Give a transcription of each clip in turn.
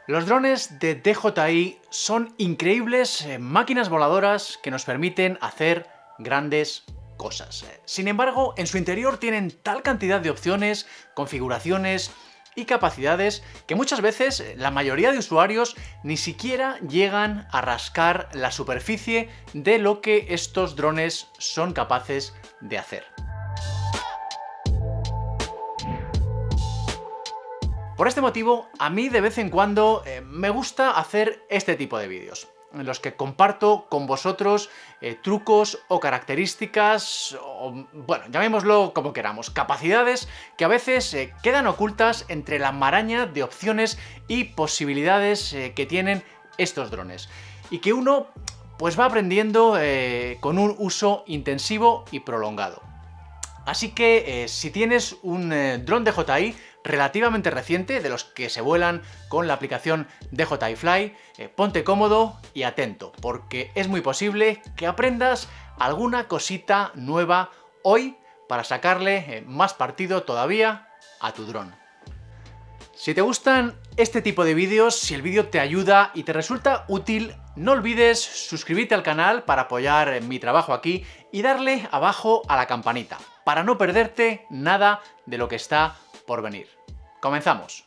Los drones de DJI son increíbles máquinas voladoras que nos permiten hacer grandes cosas. Sin embargo, en su interior tienen tal cantidad de opciones, configuraciones y capacidades que muchas veces la mayoría de usuarios ni siquiera llegan a rascar la superficie de lo que estos drones son capaces de hacer. Por este motivo, a mí de vez en cuando me gusta hacer este tipo de vídeos, en los que comparto con vosotros trucos o características, o, bueno, llamémoslo como queramos, capacidades que a veces quedan ocultas entre la maraña de opciones y posibilidades que tienen estos drones, y que uno pues va aprendiendo con un uso intensivo y prolongado. Así que si tienes un dron DJI relativamente reciente, de los que se vuelan con la aplicación DJI Fly, ponte cómodo y atento, porque es muy posible que aprendas alguna cosita nueva hoy para sacarle más partido todavía a tu dron. Si te gustan este tipo de vídeos, si el vídeo te ayuda y te resulta útil, no olvides suscribirte al canal para apoyar mi trabajo aquí y darle abajo a la campanita, para no perderte nada de lo que está por venir. ¡Comenzamos!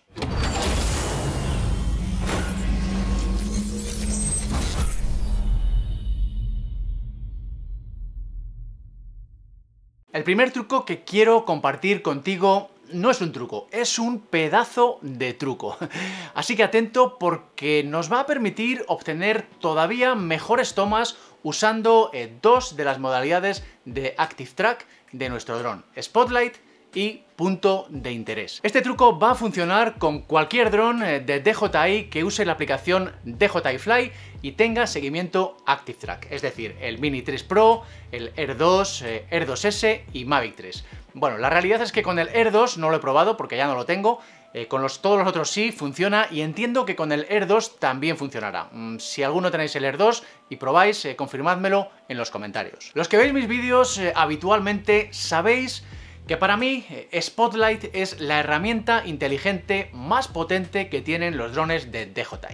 El primer truco que quiero compartir contigo no es un truco, es un pedazo de truco. Así que atento, porque nos va a permitir obtener todavía mejores tomas usando dos de las modalidades de Active Track de nuestro dron, Spotlight y punto de interés. Este truco va a funcionar con cualquier dron de DJI que use la aplicación DJI Fly y tenga seguimiento Active Track, es decir, el Mini 3 Pro, el Air 2, Air 2S y Mavic 3. Bueno, la realidad es que con el Air 2 no lo he probado porque ya no lo tengo, con todos los otros sí funciona, y entiendo que con el Air 2 también funcionará. Si alguno tenéis el Air 2 y probáis, confirmádmelo en los comentarios. Los que veis mis vídeos habitualmente sabéis que para mí Spotlight es la herramienta inteligente más potente que tienen los drones de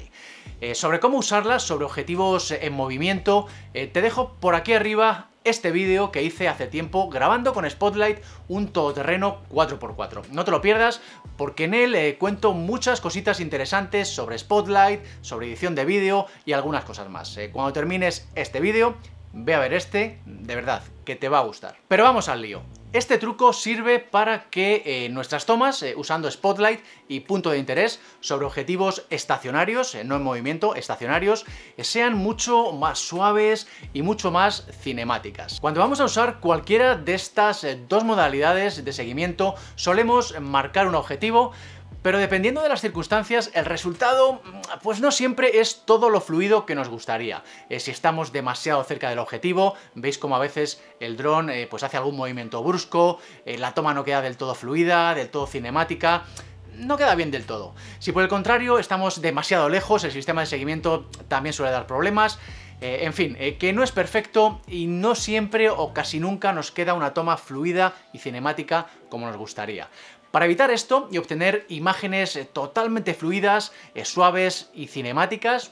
DJI. Sobre cómo usarla, sobre objetivos en movimiento, te dejo por aquí arriba este vídeo que hice hace tiempo grabando con Spotlight un todoterreno 4x4. No te lo pierdas, porque en él cuento muchas cositas interesantes sobre Spotlight, sobre edición de vídeo y algunas cosas más. Cuando termines este vídeo, ve a ver este, de verdad, que te va a gustar. Pero vamos al lío. Este truco sirve para que nuestras tomas, usando Spotlight y punto de interés sobre objetivos estacionarios, no en movimiento, estacionarios, sean mucho más suaves y mucho más cinemáticas. Cuando vamos a usar cualquiera de estas dos modalidades de seguimiento, solemos marcar un objetivo, pero dependiendo de las circunstancias, el resultado pues no siempre es todo lo fluido que nos gustaría. Si estamos demasiado cerca del objetivo, veis como a veces el dron pues hace algún movimiento brusco, la toma no queda del todo fluida, del todo cinemática, no queda bien del todo. Si por el contrario estamos demasiado lejos, el sistema de seguimiento también suele dar problemas. En fin, que no es perfecto y no siempre o casi nunca nos queda una toma fluida y cinemática como nos gustaría. Para evitar esto y obtener imágenes totalmente fluidas, suaves y cinemáticas,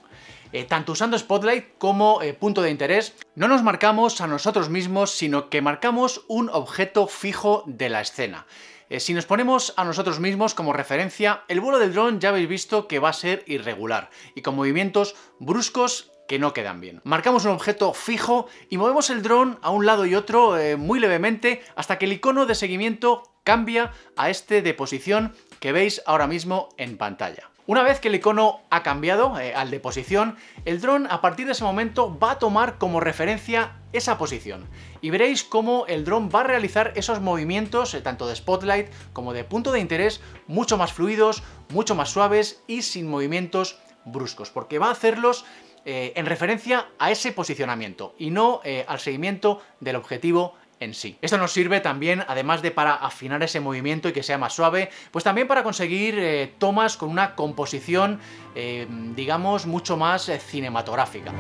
tanto usando Spotlight como punto de interés, no nos marcamos a nosotros mismos, sino que marcamos un objeto fijo de la escena. Si nos ponemos a nosotros mismos como referencia, el vuelo del dron ya habéis visto que va a ser irregular y con movimientos bruscos que no quedan bien. Marcamos un objeto fijo y movemos el dron a un lado y otro muy levemente hasta que el icono de seguimiento cambia a este de posición que veis ahora mismo en pantalla. Una vez que el icono ha cambiado al de posición, el dron a partir de ese momento va a tomar como referencia esa posición y veréis cómo el dron va a realizar esos movimientos tanto de Spotlight como de punto de interés mucho más fluidos, mucho más suaves y sin movimientos bruscos, porque va a hacerlos en referencia a ese posicionamiento y no al seguimiento del objetivo en sí. Esto nos sirve también, además de para afinar ese movimiento y que sea más suave, pues también para conseguir tomas con una composición, digamos, mucho más cinematográfica.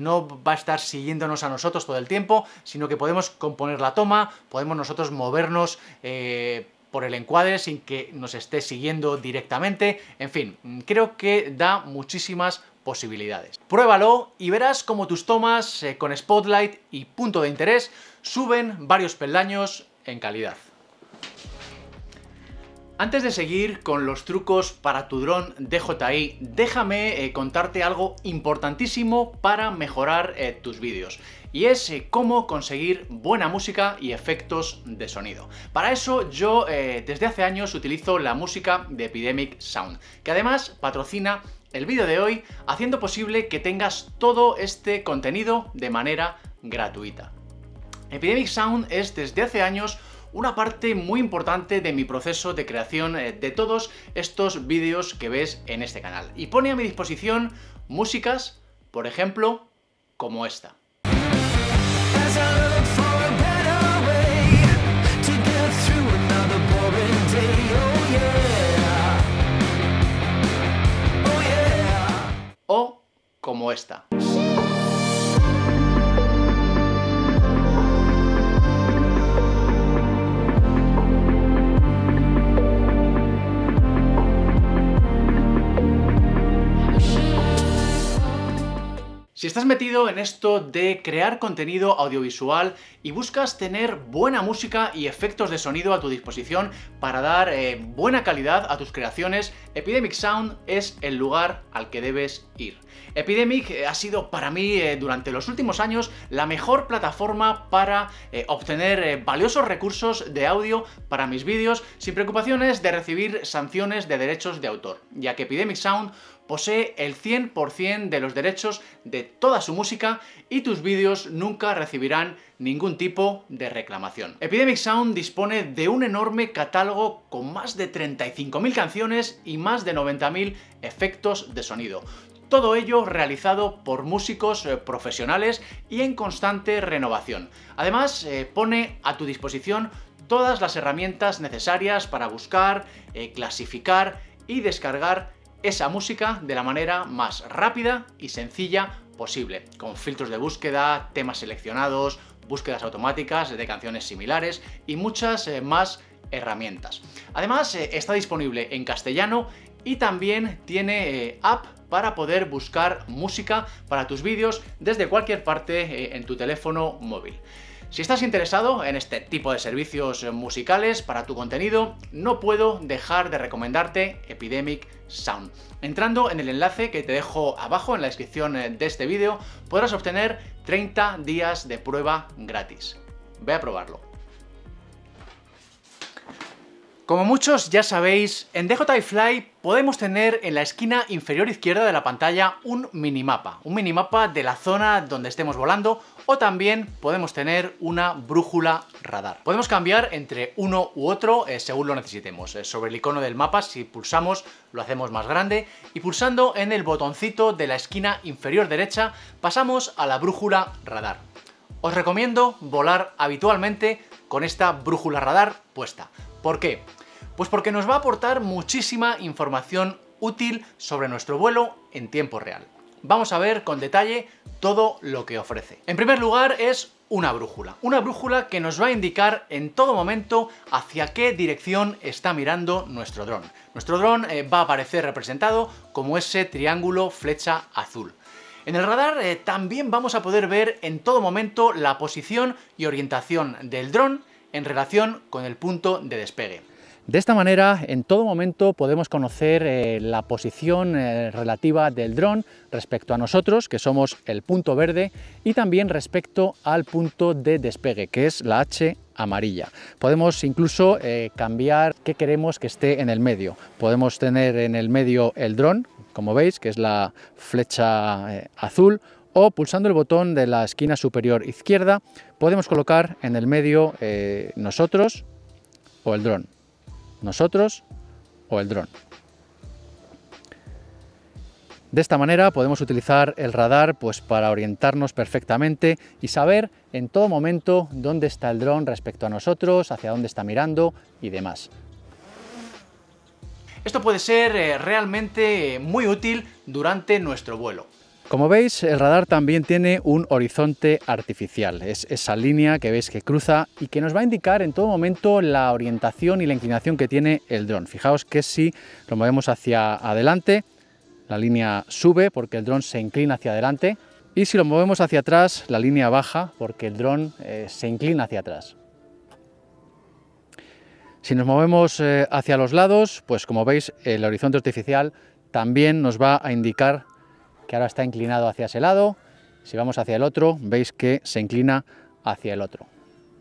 no va a estar siguiéndonos a nosotros todo el tiempo, sino que podemos componer la toma, podemos nosotros movernos por el encuadre sin que nos esté siguiendo directamente. En fin, creo que da muchísimas posibilidades. Pruébalo y verás cómo tus tomas con Spotlight y punto de interés suben varios peldaños en calidad. Antes de seguir con los trucos para tu dron DJI, déjame contarte algo importantísimo para mejorar tus vídeos. Y es cómo conseguir buena música y efectos de sonido. Para eso yo desde hace años utilizo la música de Epidemic Sound, que además patrocina el vídeo de hoy, haciendo posible que tengas todo este contenido de manera gratuita. Epidemic Sound es desde hace años una parte muy importante de mi proceso de creación de todos estos vídeos que ves en este canal. Y pone a mi disposición músicas, por ejemplo, como esta. O como esta. Si estás metido en esto de crear contenido audiovisual y buscas tener buena música y efectos de sonido a tu disposición para dar buena calidad a tus creaciones, Epidemic Sound es el lugar al que debes ir. Epidemic ha sido para mí durante los últimos años la mejor plataforma para obtener valiosos recursos de audio para mis vídeos sin preocupaciones de recibir sanciones de derechos de autor, ya que Epidemic Sound posee el 100% de los derechos de toda su música y tus vídeos nunca recibirán ningún tipo de reclamación. Epidemic Sound dispone de un enorme catálogo con más de 35.000 canciones y más de 90.000 efectos de sonido. Todo ello realizado por músicos profesionales y en constante renovación. Además, pone a tu disposición todas las herramientas necesarias para buscar, clasificar y descargar esa música de la manera más rápida y sencilla posible, con filtros de búsqueda, temas seleccionados, búsquedas automáticas de canciones similares y muchas más herramientas. Además, está disponible en castellano y también tiene app para poder buscar música para tus vídeos desde cualquier parte en tu teléfono móvil. Si estás interesado en este tipo de servicios musicales para tu contenido, no puedo dejar de recomendarte Epidemic Sound. Entrando en el enlace que te dejo abajo en la descripción de este vídeo, podrás obtener 30 días de prueba gratis. Ve a probarlo. Como muchos ya sabéis, en DJI Fly podemos tener en la esquina inferior izquierda de la pantalla un minimapa de la zona donde estemos volando, o también podemos tener una brújula radar. Podemos cambiar entre uno u otro según lo necesitemos. Sobre el icono del mapa, si pulsamos, lo hacemos más grande, y pulsando en el botoncito de la esquina inferior derecha pasamos a la brújula radar. Os recomiendo volar habitualmente con esta brújula radar puesta. ¿Por qué? Pues porque nos va a aportar muchísima información útil sobre nuestro vuelo en tiempo real. Vamos a ver con detalle todo lo que ofrece. En primer lugar es una brújula que nos va a indicar en todo momento hacia qué dirección está mirando nuestro dron. Nuestro dron va a aparecer representado como ese triángulo flecha azul. En el radar también vamos a poder ver en todo momento la posición y orientación del dron en relación con el punto de despegue. De esta manera, en todo momento podemos conocer la posición relativa del dron respecto a nosotros, que somos el punto verde, y también respecto al punto de despegue, que es la H amarilla. Podemos incluso cambiar qué queremos que esté en el medio. Podemos tener en el medio el dron, como veis, que es la flecha azul, o pulsando el botón de la esquina superior izquierda podemos colocar en el medio nosotros o el dron. Nosotros o el dron. De esta manera podemos utilizar el radar pues para orientarnos perfectamente y saber en todo momento dónde está el dron respecto a nosotros, hacia dónde está mirando y demás. Esto puede ser realmente muy útil durante nuestro vuelo. Como veis, el radar también tiene un horizonte artificial. Es esa línea que veis que cruza y que nos va a indicar en todo momento la orientación y la inclinación que tiene el dron. Fijaos que si lo movemos hacia adelante, la línea sube porque el dron se inclina hacia adelante, y si lo movemos hacia atrás, la línea baja porque el dron se inclina hacia atrás. Si nos movemos hacia los lados, pues como veis, el horizonte artificial también nos va a indicar que ahora está inclinado hacia ese lado. Si vamos hacia el otro, veis que se inclina hacia el otro.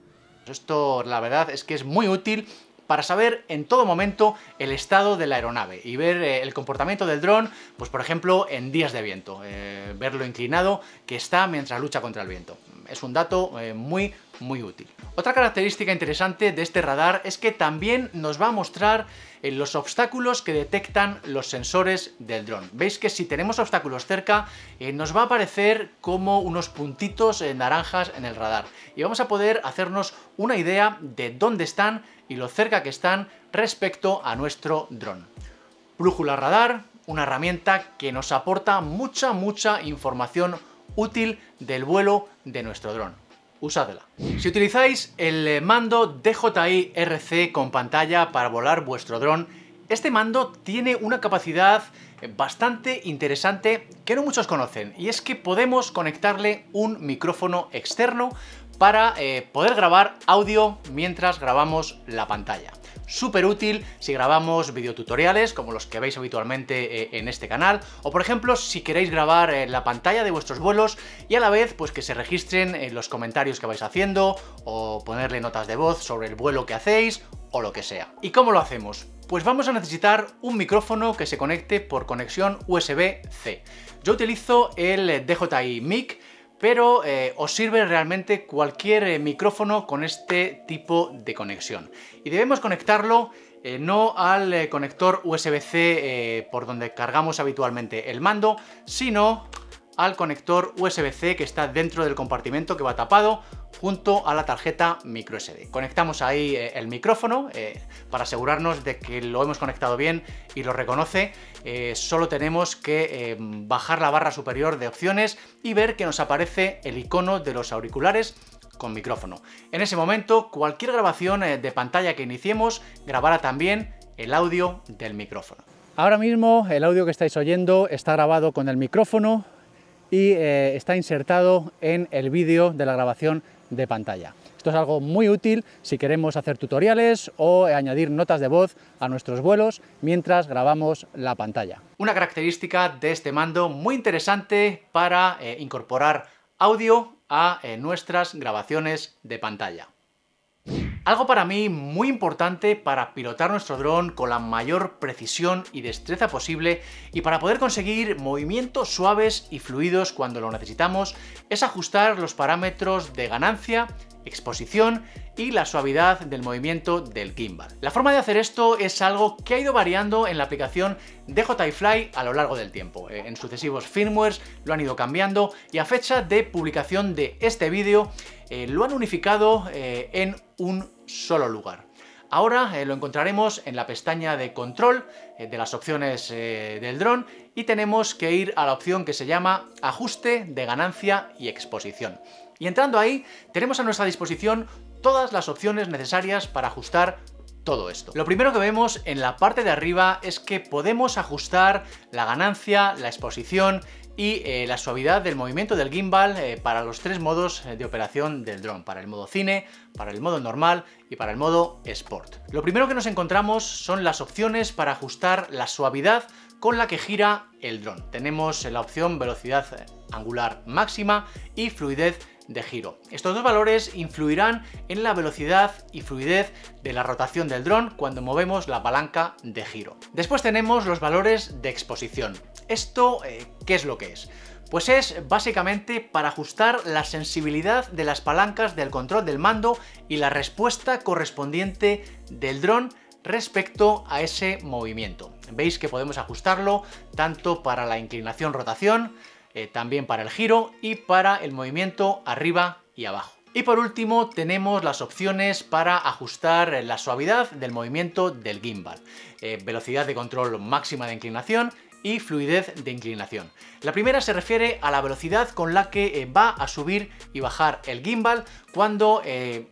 Esto, la verdad, es que es muy útil para saber en todo momento el estado de la aeronave y ver el comportamiento del dron, pues por ejemplo, en días de viento, ver lo inclinado que está mientras lucha contra el viento. Es un dato muy útil. Otra característica interesante de este radar es que también nos va a mostrar los obstáculos que detectan los sensores del dron. Veis que si tenemos obstáculos cerca, nos va a aparecer como unos puntitos naranjas en el radar y vamos a poder hacernos una idea de dónde están y lo cerca que están respecto a nuestro dron. Brújula radar, una herramienta que nos aporta mucha información útil del vuelo de nuestro dron. Usadla. Si utilizáis el mando DJI RC con pantalla para volar vuestro dron, este mando tiene una capacidad bastante interesante que no muchos conocen, y es que podemos conectarle un micrófono externo para poder grabar audio mientras grabamos la pantalla. Súper útil si grabamos videotutoriales como los que veis habitualmente en este canal, o por ejemplo si queréis grabar la pantalla de vuestros vuelos y a la vez pues que se registren los comentarios que vais haciendo, o ponerle notas de voz sobre el vuelo que hacéis o lo que sea. ¿Y cómo lo hacemos? Pues vamos a necesitar un micrófono que se conecte por conexión USB-C. Yo utilizo el DJI Mic, pero os sirve realmente cualquier micrófono con este tipo de conexión. Y debemos conectarlo no al conector USB-C por donde cargamos habitualmente el mando, sino al conector USB-C que está dentro del compartimento que va tapado junto a la tarjeta microSD. Conectamos ahí el micrófono para asegurarnos de que lo hemos conectado bien y lo reconoce. Solo tenemos que bajar la barra superior de opciones y ver que nos aparece el icono de los auriculares con micrófono. En ese momento, cualquier grabación de pantalla que iniciemos grabará también el audio del micrófono. Ahora mismo el audio que estáis oyendo está grabado con el micrófono y está insertado en el vídeo de la grabación de pantalla. Esto es algo muy útil si queremos hacer tutoriales o añadir notas de voz a nuestros vuelos mientras grabamos la pantalla. Una característica de este mando muy interesante para incorporar audio a nuestras grabaciones de pantalla. Algo para mí muy importante para pilotar nuestro dron con la mayor precisión y destreza posible y para poder conseguir movimientos suaves y fluidos cuando lo necesitamos es ajustar los parámetros de ganancia, exposición y la suavidad del movimiento del gimbal. La forma de hacer esto es algo que ha ido variando en la aplicación DJI Fly a lo largo del tiempo. En sucesivos firmwares lo han ido cambiando y a fecha de publicación de este vídeo lo han unificado en un solo lugar. Ahora lo encontraremos en la pestaña de control de las opciones del dron y tenemos que ir a la opción que se llama ajuste de ganancia y exposición. Y entrando ahí tenemos a nuestra disposición todas las opciones necesarias para ajustar todo esto. Lo primero que vemos en la parte de arriba es que podemos ajustar la ganancia, la exposición y la suavidad del movimiento del gimbal para los tres modos de operación del dron, para el modo cine, para el modo normal y para el modo Sport. Lo primero que nos encontramos son las opciones para ajustar la suavidad con la que gira el dron. Tenemos la opción velocidad angular máxima y fluidez de giro. Estos dos valores influirán en la velocidad y fluidez de la rotación del dron cuando movemos la palanca de giro. Después tenemos los valores de exposición. ¿Esto qué es lo que es? Pues es básicamente para ajustar la sensibilidad de las palancas del control del mando y la respuesta correspondiente del dron respecto a ese movimiento. Veis que podemos ajustarlo tanto para la inclinación-rotación, también para el giro y para el movimiento arriba y abajo. Y por último tenemos las opciones para ajustar la suavidad del movimiento del gimbal, velocidad de control máxima de inclinación y fluidez de inclinación. La primera se refiere a la velocidad con la que va a subir y bajar el gimbal cuando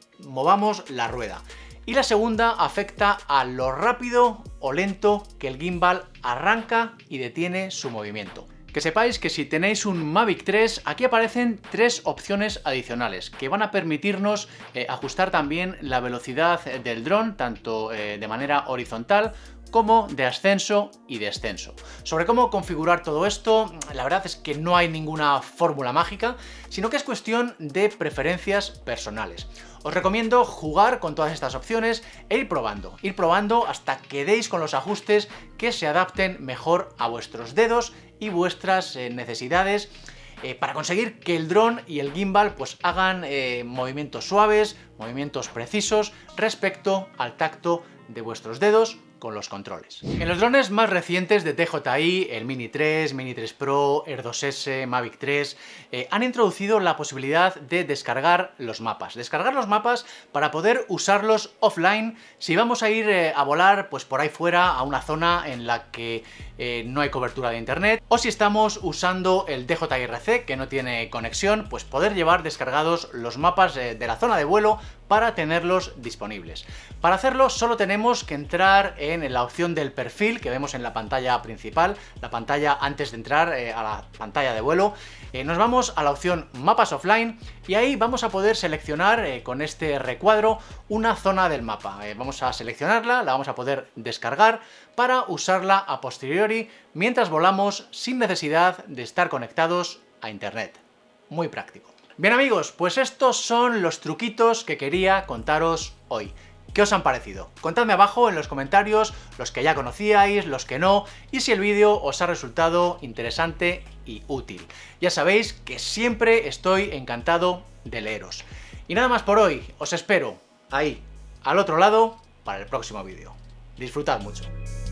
movamos la rueda. Y la segunda afecta a lo rápido o lento que el gimbal arranca y detiene su movimiento. Que sepáis que si tenéis un Mavic 3, aquí aparecen 3 opciones adicionales que van a permitirnos ajustar también la velocidad del dron, tanto de manera horizontal como de ascenso y descenso. Sobre cómo configurar todo esto, la verdad es que no hay ninguna fórmula mágica, sino que es cuestión de preferencias personales. Os recomiendo jugar con todas estas opciones e ir probando hasta que deis con los ajustes que se adapten mejor a vuestros dedos y vuestras necesidades para conseguir que el dron y el gimbal pues hagan movimientos suaves, movimientos precisos respecto al tacto de vuestros dedos con los controles. En los drones más recientes de DJI, el Mini 3, Mini 3 Pro, Air 2S, Mavic 3, han introducido la posibilidad de descargar los mapas. Descargar los mapas para poder usarlos offline si vamos a ir a volar pues por ahí fuera a una zona en la que no hay cobertura de internet, o si estamos usando el DJI-RC que no tiene conexión, pues poder llevar descargados los mapas de la zona de vuelo para tenerlos disponibles. Para hacerlo solo tenemos que entrar en la opción del perfil que vemos en la pantalla principal, la pantalla antes de entrar a la pantalla de vuelo. Nos vamos a la opción Mapas Offline y ahí vamos a poder seleccionar con este recuadro una zona del mapa. Vamos a seleccionarla, la vamos a poder descargar para usarla a posteriori mientras volamos sin necesidad de estar conectados a internet. Muy práctico. Bien amigos, pues estos son los truquitos que quería contaros hoy. ¿Qué os han parecido? Contadme abajo en los comentarios los que ya conocíais, los que no, y si el vídeo os ha resultado interesante y útil. Ya sabéis que siempre estoy encantado de leeros. Y nada más por hoy, os espero ahí, al otro lado, para el próximo vídeo. Disfrutad mucho.